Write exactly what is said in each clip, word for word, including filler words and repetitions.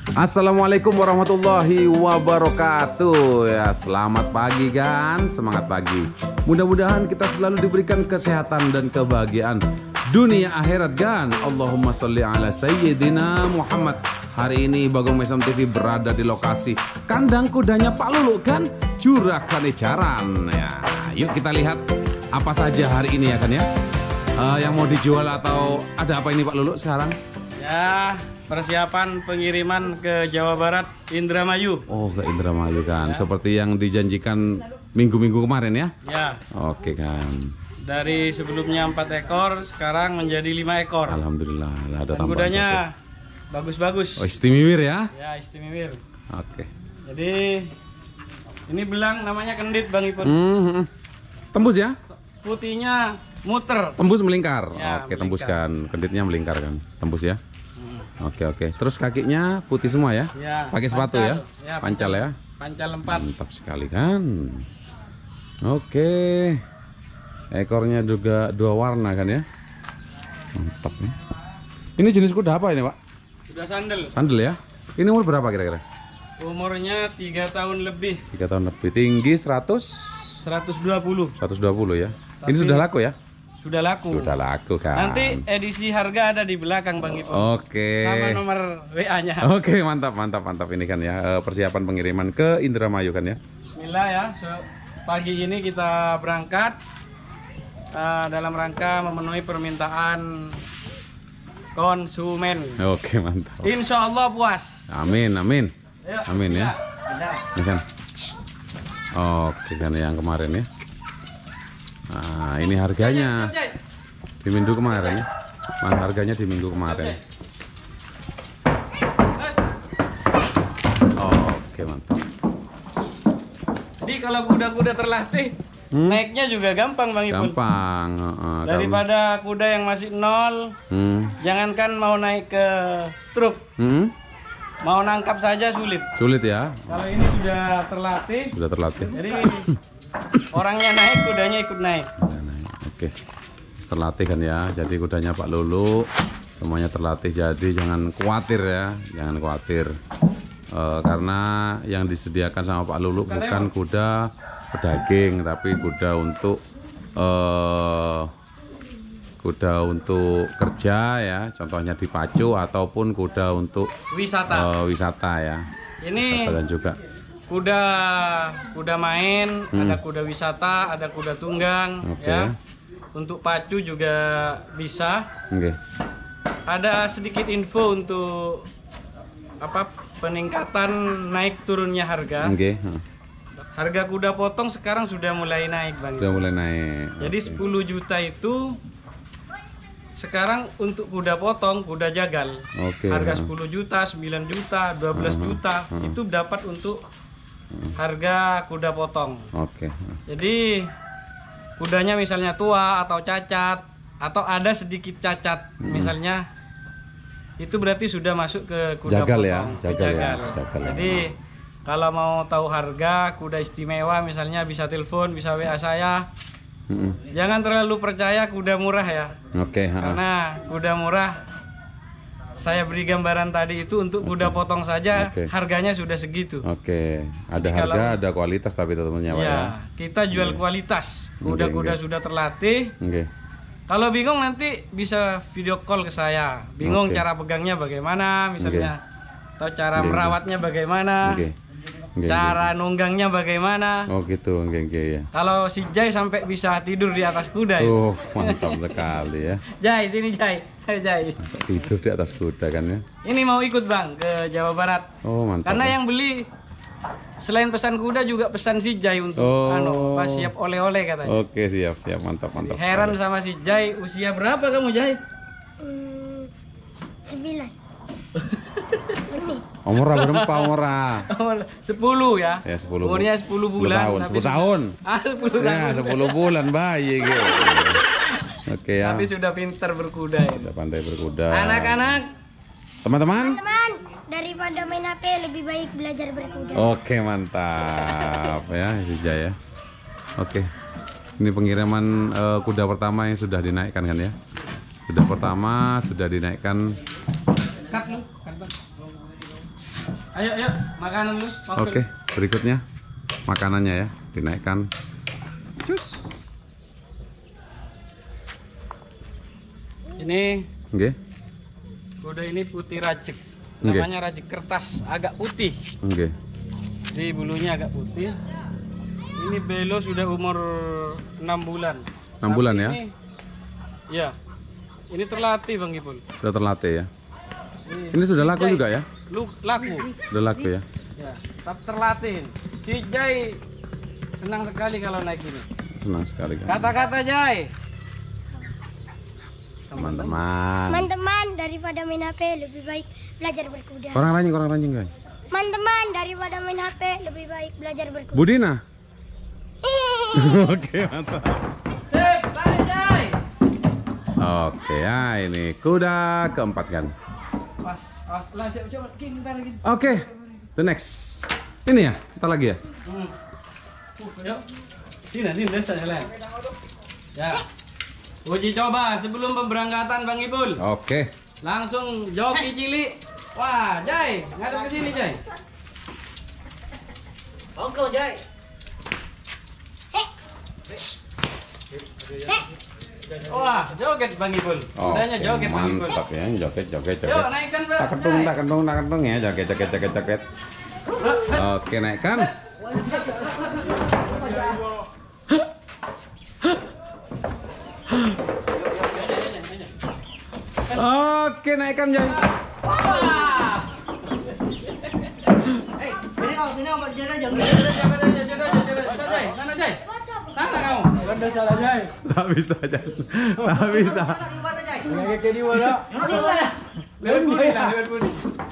Assalamualaikum warahmatullahi wabarakatuh. Ya, selamat pagi kan, semangat pagi. Mudah-mudahan kita selalu diberikan kesehatan dan kebahagiaan dunia akhirat kan. Allahumma sholli ala sayyidina Muhammad. Hari ini Bagong Mesom T V berada di lokasi kandang kudanya Pak Lulu kan, Juragan Ejaran. Ya, yuk kita lihat apa saja hari ini ya kan ya. Uh, yang mau dijual atau ada apa ini Pak Lulu sekarang? Ya, persiapan pengiriman ke Jawa Barat, Indramayu. Oh, ke Indramayu kan, ya. Seperti yang dijanjikan minggu-minggu kemarin ya? Ya. Oke kan. Dari sebelumnya empat ekor, sekarang menjadi lima ekor. Alhamdulillah, ada tambahan. Kudanya bagus-bagus. Oh, istimewir ya? Ya, istimewir. Oke. Jadi ini belang namanya kendit Bang Ipun. Hmm, tembus ya? Putihnya muter. Tembus melingkar. Ya, oke, melingkar. Tembus kan, kenditnya melingkar kan, tembus ya? Oke oke. Terus kakinya putih semua ya? Ya. Pakai sepatu ya? Ya? Pancal ya? Pancal empat. Mantap sekali kan? Oke. Ekornya juga dua warna kan ya? Mantap nih. Ini jenis kuda apa ini Pak? Kuda sandal. Sandal ya? Ini umur berapa kira-kira? Umurnya tiga tahun lebih. Tiga tahun lebih. Tinggi seratus? seratus dua puluh. seratus dua puluh ya? Tapi ini sudah laku ya? Sudah laku. Sudah laku kan. Nanti edisi harga ada di belakang Bang Ipun. Oke. Sama nomor W A-nya. Oke, mantap mantap mantap ini kan ya, persiapan pengiriman ke Indramayu kan ya. Bismillah ya. So, pagi ini kita berangkat uh, dalam rangka memenuhi permintaan konsumen. Oke, mantap. Insya Allah puas. Amin amin. Ayo, amin ya. ya. Ini kan. Oke kan yang kemarin ya. Nah, ini harganya di minggu kemarin ya. Mana harganya di minggu kemarin. Oke, mantap. Jadi kalau kuda-kuda terlatih, hmm? naiknya juga gampang Bang Ipun. Gampang. Uh, Daripada kuda yang masih nol, hmm? jangankan mau naik ke truk, hmm? mau nangkap saja sulit. Sulit ya. Kalau ini sudah terlatih. Sudah terlatih. Jadi orangnya naik, kudanya ikut naik. Oke, terlatih kan ya. Jadi kudanya Pak Lulu semuanya terlatih. Jadi jangan khawatir ya, jangan khawatir. E, karena yang disediakan sama Pak Lulu bukan kuda pedaging, tapi kuda untuk e, kuda untuk kerja ya. Contohnya dipacu ataupun kuda untuk wisata. E, wisata ya. Ini dan juga kuda kuda main, hmm. ada kuda wisata, ada kuda tunggang, okay. ya. Untuk pacu juga bisa. Okay. Ada sedikit info untuk apa peningkatan naik turunnya harga. Okay. Hmm. Harga kuda potong sekarang sudah mulai naik Bang. Sudah mulai naik. Jadi okay. sepuluh juta itu sekarang untuk kuda potong, kuda jagal. Okay. Harga sepuluh juta, sembilan juta, dua belas uh -huh. juta uh -huh. itu dapat untuk harga kuda potong. Oke. Okay. Jadi kudanya misalnya tua atau cacat atau ada sedikit cacat, hmm. misalnya itu berarti sudah masuk ke kuda jagal potong. Ya, jagal, jagal. Ya, jagal. Jadi ya. Kalau mau tahu harga kuda istimewa misalnya bisa telepon, bisa W A saya. Hmm. Jangan terlalu percaya kuda murah ya. Oke. Okay, karena kuda murah saya beri gambaran tadi itu untuk kuda okay. potong saja okay. harganya sudah segitu. Oke. Okay. Ada jadi harga, kalau, ada kualitas tapi tentunya Pak ya. Ya, kita jual okay. kualitas. Kuda-kuda okay, sudah terlatih. Oke. Okay. Kalau bingung nanti bisa video call ke saya. Bingung okay. cara pegangnya bagaimana misalnya okay. atau cara okay, merawatnya okay. bagaimana. Okay. Okay, cara okay. nunggangnya bagaimana. Oh gitu, okay, okay, ya. Kalau si Jai sampai bisa tidur di atas kuda. Oh, ya. Mantap sekali ya. Jai, sini Jai. Jai. Tidur di atas kuda kan ya. Ini mau ikut Bang ke Jawa Barat. Oh, mantap. Karena ya. yang beli selain pesan kuda juga pesan si Jai untuk oh. anu, pas siap oleh-oleh katanya. Oke, siap, siap. Mantap, mantap. Heran sekali. Sama si Jai, usia berapa kamu Jai? Hmm, sembilan. Ini. Umur berapa umur? sepuluh ya. Ya, sepuluh. Umurnya sepuluh bulan. sepuluh tahun. sepuluh tahun. Ah, sepuluh ya, tahun. sepuluh bulan bayi gitu. Oke ya. Tapi sudah pintar berkuda ya. Sudah pandai berkuda. Anak-anak, teman-teman. Teman-teman, daripada main H P lebih baik belajar berkuda. Oke, mantap ya, Sija ya. Oke. Ini pengiriman uh, kuda pertama yang sudah dinaikkan kan ya. Kuda pertama sudah dinaikkan. Cut lu. Ayo, ayo, makanan dulu. Oke, berikutnya makanannya ya, dinaikkan. Cus. Ini. Oke. Kuda ini putih rajek. Oke. Namanya rajek kertas, agak putih. Oke. Di bulunya agak putih. Ini belo sudah umur enam bulan. enam bulan ya? Ini, ya. Ini terlatih Bang Ipul. Sudah terlatih ya. Ini, Ini sudah laku Jai, juga ya? Lu, laku. Sudah laku ya? Ya, tapi terlatih. Si Jai senang sekali kalau naik ini. Senang sekali kan. Kata-kata Jai. Teman-teman. Teman-teman, daripada main H P lebih baik belajar berkuda. Orang ranjing, orang ranjing guys. Teman-teman, daripada main H P lebih baik belajar berkuda. Budina. Oke, mantap. Sip, tarik Jai. Oke ya, ini kuda keempat kan. Pas, pas, lah, coba, coba, gini, bentar lagi. Oke, the next. Ini ya, kita lagi ya. Hmm. Uh, yuk. Sini, sini, desa jalan. Ya. Uji coba sebelum pemberangkatan Bang Ipul. Oke. Langsung joki cilik. Wah, Jai, ngadep ke sini, Jai. Oke, Jai. Wah, joget Bang Ipul. Kudanya Oke, joget Bang Ipul. mantap ya, joget, joget, Yuk, joget. naikkan, Bang. Tak kentung, tak kentung, tak kentung ya, joget, joget, joget, joget. Oke, naikkan. Oke, naikkan Jai. Ini kau, ini kau berjalan jangan berjalan, jangan berjalan, jangan Jai, sana Jai, sana kamu. Ganda salah Jai. Tak bisa Jai, tak bisa. Lagi ke di mana? Di mana? Lewat budi lah, lewat budi.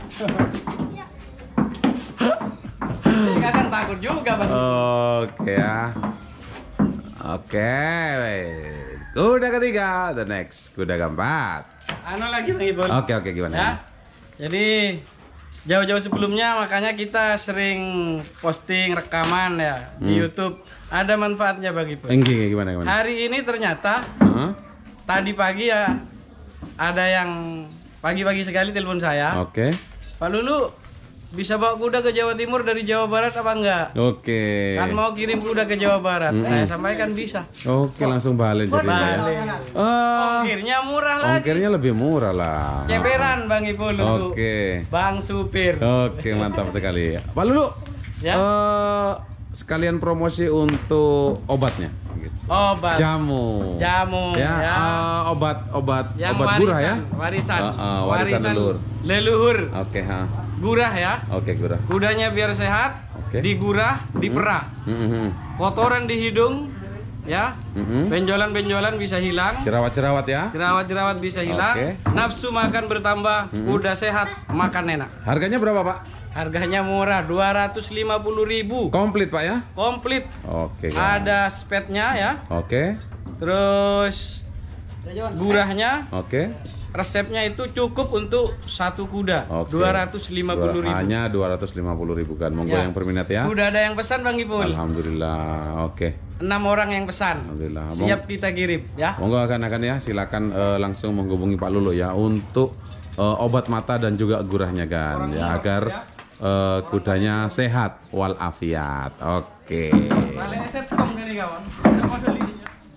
Kadang takut juga Bang. Oke ya. Oke, kuda ketiga, the next, kuda keempat. Anu lagi Bang Ipul. Oke oke gimana? Ya. Jadi jauh-jauh sebelumnya makanya kita sering posting rekaman ya di Hmm. YouTube. Ada manfaatnya Bang Ipul. Enggak gimana gimana? Hari ini ternyata Huh? tadi pagi ya ada yang pagi-pagi sekali telepon saya. Oke. Pak Lulu bisa bawa kuda ke Jawa Timur dari Jawa Barat apa enggak? Oke. Kan mau kirim kuda ke Jawa Barat. Mm-mm. Saya sampaikan bisa. Oke langsung balik jadi ya. Balik. Oh, Ongkirnya murah lagi. ongkirnya lebih murah lah. Ceperan Bang Ipul untuk Oke. Bang Supir. Oke mantap sekali. Pak Lulu. Ya. eh, sekalian promosi untuk obatnya. Gitu. Obat. Jamu. Jamu Ya. ya. eh, obat obat Yang obat warisan, gurah ya. Warisan. Eh, eh, warisan leluhur. Leluhur. Oke ha. Gurah ya. Oke gurah. Kudanya biar sehat, Oke. digurah, diperah. Mm-hmm. Kotoran di hidung ya. Mm-hmm. Benjolan-benjolan bisa hilang. Jerawat-jerawat ya. Jerawat-jerawat bisa hilang. Oke. Nafsu makan bertambah, Mm-mm. kuda sehat, makan enak. Harganya berapa Pak? Harganya murah, dua ratus lima puluh ribu. Komplit Pak ya? Komplit. Oke. kan. Ada spetnya ya. Oke. Terus gurahnya, Oke. resepnya itu cukup untuk satu kuda. Oke. dua ratus lima puluh ribu. Hanya dua ratus lima puluh ribu kan. Monggo Ya. yang berminat ya. Udah ada yang pesan Bang Ipul. Alhamdulillah. Oke. Enam orang yang pesan. Alhamdulillah. Siap kita kirim ya. Monggo akan-akan ya. Silakan eh, langsung menghubungi Pak Lulu ya untuk eh, obat mata dan juga gurahnya kan ya agar eh, kudanya sehat walafiat. Oke. Paling eset kom nih kawan. Ada model ini.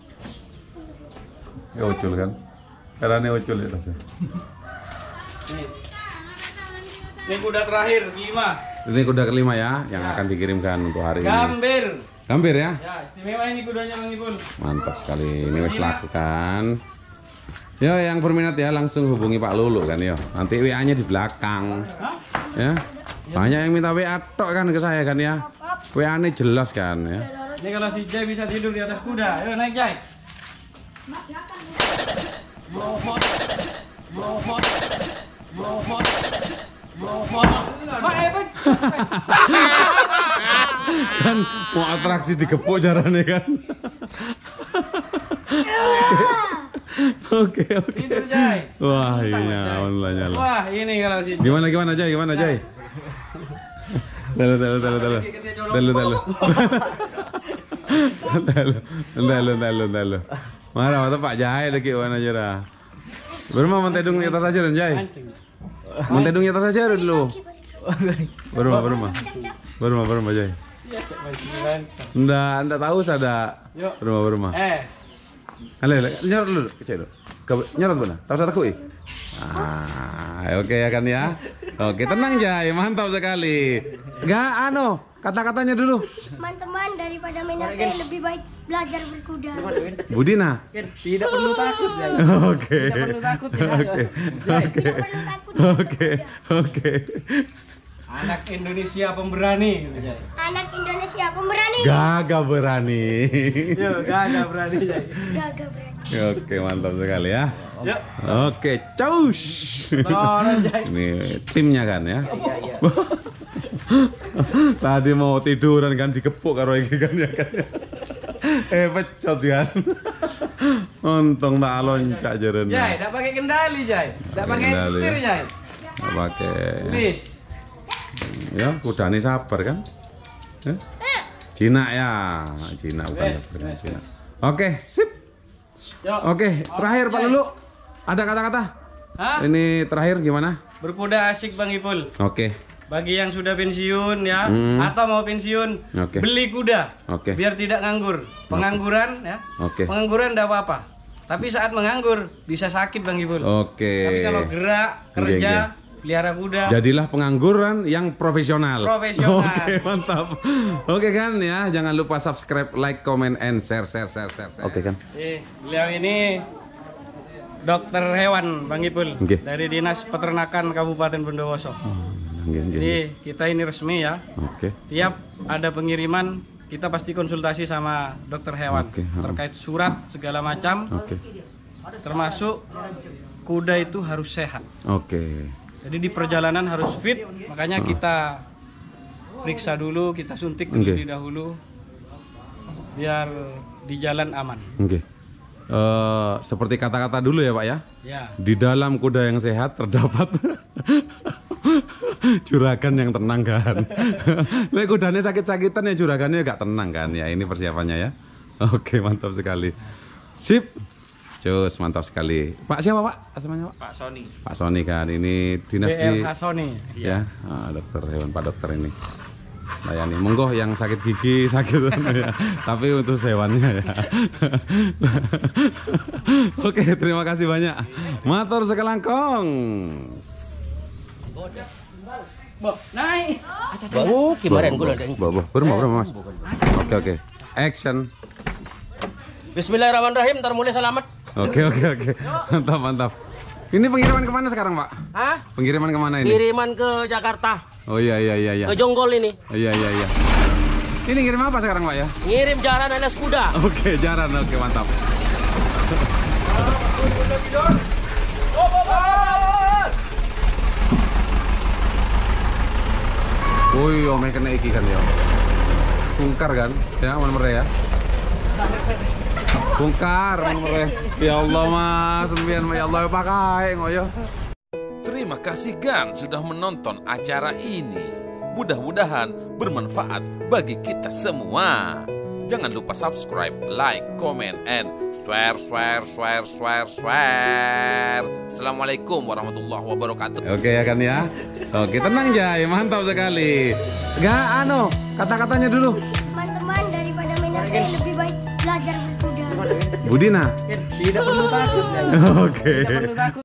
Ya ucul kan. Karena ucul ya rasanya. Nih. Ini kuda terakhir kelima. Ini kuda kelima ya yang akan dikirimkan untuk hari ini. Gambir. Gambir ya. Ya, istimewa ini kudanya Bang Ipul. Mantap sekali. Ini wis lakukan. Ya yang berminat ya langsung hubungi Pak Lulu kan ya. Nanti W A-nya di belakang. Hah? Ya. Banyak yang minta W A tok kan ke saya kan ya. W A-nya jelas kan ya. Ini kalau si Jai bisa tidur di atas kuda. Ayo naik Jai. Mohon. Mohon. Mohon. Mohon. Pak, eh, Pak. Kan mau atraksi digepuk jarane kan. Oke oke. Tidur Jai. Wah iya nyala nyala. Wah, ini kalau si Gimana gimana Jai gimana Jai? Telu telu telu telu. Telu telu. Telu telu telu telu. Mana mata Pak Jai lagi mana jera. Berma mentedung di atas aja Jai. Mentedung di atas aja dulu. Berumah, berumah. Berumah, berumah, Jai. Nggak, nggak tahu sada. Berumah, berumah. Eh. Ale, nyorot dulu, kecil dulu. Nyorot mana? Tahu sada kui? Ah, oke ya kan ya. Oke, tenang Jai, mantap sekali. Nggak, ano, kata-katanya dulu. Teman-teman, daripada main H P lebih baik belajar berkuda. Budina. Tidak perlu takut ya. Oke. Tidak perlu takut ya. Oke. Oke. Tidak perlu takut. Oke. Oke. Anak Indonesia pemberani. Anak Indonesia pemberani. Gagah berani. Yo, gagah berani Jai. Gagah berani. Oke, mantap sekali ya. Yuk. Oke, caus. Ini timnya kan ya. Iya, iya. Tadi mau tiduran kan dikepuk karo iki kan ya kan. Eh pecot kan. Untung tak loncak jerene. Jai, enggak pakai kendali Jai. Enggak pakai Kendali, setir ya. Jai. Enggak pakai. Please. Ya, kudane sabar kan. Eh? Cina ya, Cina bukan Wes, bukan wes, Cina. Oke, sip. Yuk. Oke, terakhir Pak Lulu. Ada kata-kata? Hah? Ini terakhir gimana? Berkuda asik Bang Ipul. Oke. Bagi yang sudah pensiun ya, Hmm. atau mau pensiun, Oke. beli kuda. Oke. Biar tidak nganggur. Pengangguran ya. Oke. Pengangguran enggak apa-apa. Tapi saat menganggur bisa sakit Bang Ipul. Oke. Tapi kalau gerak, kerja, pelihara kuda. Jadilah pengangguran yang profesional. Profesional. Oke, mantap. Oke kan ya, jangan lupa subscribe, like, comment, and share, share, share, share. share. Oke kan? Eh, beliau ini dokter hewan Bang Ipul. Oke. Dari Dinas Peternakan Kabupaten Bondowoso. Nggih, nggih, nggih. Jadi kita ini resmi ya. Oke. Tiap ada pengiriman kita pasti konsultasi sama dokter hewan Oke, ha. terkait surat segala macam. Oke. Termasuk kuda itu harus sehat. Oke. Jadi di perjalanan harus fit, makanya kita periksa dulu, kita suntik terlebih Oke. dahulu biar di jalan aman. Oke. Eh, seperti kata-kata dulu ya Pak ya. Ya. Di dalam kuda yang sehat terdapat juragan yang tenang kan. Lek kudanya sakit-sakitan ya juragannya gak tenang kan ya. Ini persiapannya ya. Oke, mantap sekali. Sip. Cus, mantap sekali. Pak siapa Pak? Namanya Pak? Pak Sony. Pak Sony kan. Ini dinas B di R H Sony. ya. Ah, dokter hewan Pak dokter ini. Layani. Monggo yang sakit gigi sakit ya. Tapi untuk hewannya ya. Oke, terima kasih banyak. Matur sekelangkong. Boh, naik. Oh, kemarin gue ada. Bawa, berapa berapa Mas? Oke oke. Action. Bismillahirrahmanirrahim, ntar mulai selamat. Oke oke oke. Mantap mantap. Ini pengiriman kemana sekarang Pak? Hah? Pengiriman kemana ini? Kiriman ke Jakarta, Oh iya iya iya iya. ke Jonggol ini. Iya iya iya. Ini ngirim apa sekarang Pak ya? Ngirim jaran alias kuda. Oke jaran oke mantap. Woi, oh mereka kena iki kan ya. Bungkar kan? Ya, mana mereka ya? Bungkar, mana mereka? Ya Allah Mas, sembian ya Allah pakai ngoyo. Terima kasih Gan sudah menonton acara ini. Mudah-mudahan bermanfaat bagi kita semua. Jangan lupa subscribe, like, comment, and share, share, share, share, share. Assalamualaikum warahmatullahi wabarakatuh. Oke ya kan ya. Oke tenang Jai, mantap sekali. Gak ano, kata-katanya dulu. Teman-teman, daripada main H P lebih baik belajar berkuda. Budina. Tidak perlu takut. Oke. Tidak perlu takut.